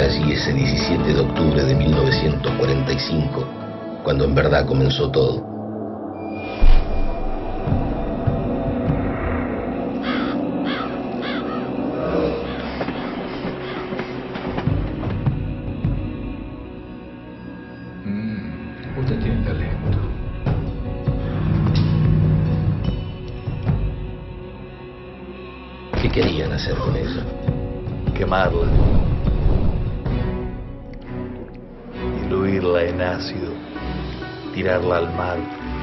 allí ese 17 de octubre de 1945, cuando en verdad comenzó todo. Usted tiene talento. ¿Qué querían hacer con ella? Quemarla. Diluirla en ácido. Tirarla al mar.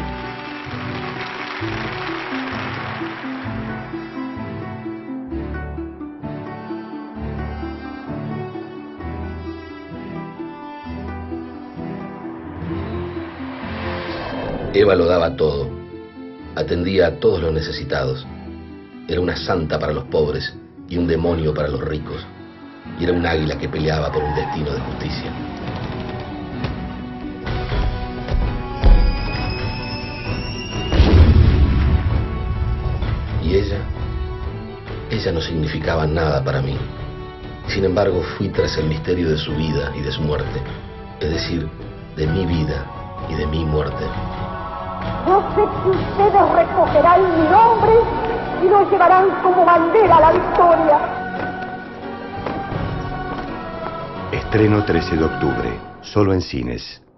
Eva lo daba todo, atendía a todos los necesitados. Era una santa para los pobres y un demonio para los ricos. Y era un águila que peleaba por un destino de justicia. Y ella no significaba nada para mí. Sin embargo, fui tras el misterio de su vida y de su muerte, es decir, de mi vida y de mi muerte. Yo sé que ustedes recogerán mi nombre y lo llevarán como bandera a la victoria. Estreno 13 de octubre, solo en cines.